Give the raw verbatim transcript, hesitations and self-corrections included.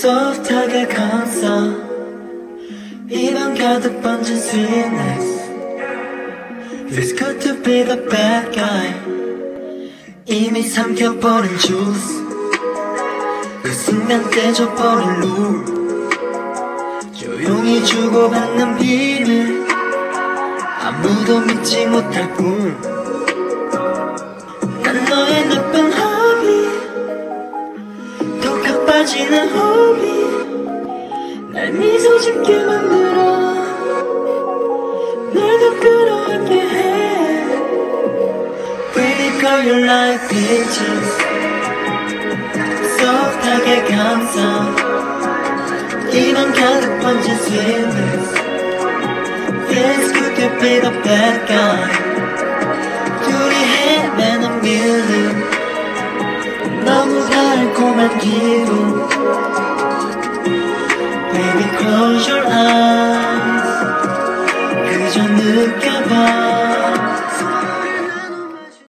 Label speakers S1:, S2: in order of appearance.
S1: soft하게 감싸 입안 가득 번진 sweetness. Feels good to be the bad guy. 이미 삼켜버린 juice. 그 순간 떼져버린 룰. 조용히 주고받는 비밀. 아무도 믿지 못할 꿈. 난 너의 나쁜 허비, 독학 빠지는 호비. 날 미소 짓게 만들어 널 더 끌어안게 해. Pretty girl you're like peaches. soft하게 감싸 입안 가득 번진 sweetness. Feels good to be the bad guy. 둘이 헤매는 밀림. 너무 달콤한 기분. Baby close your eyes. 그저 느껴봐.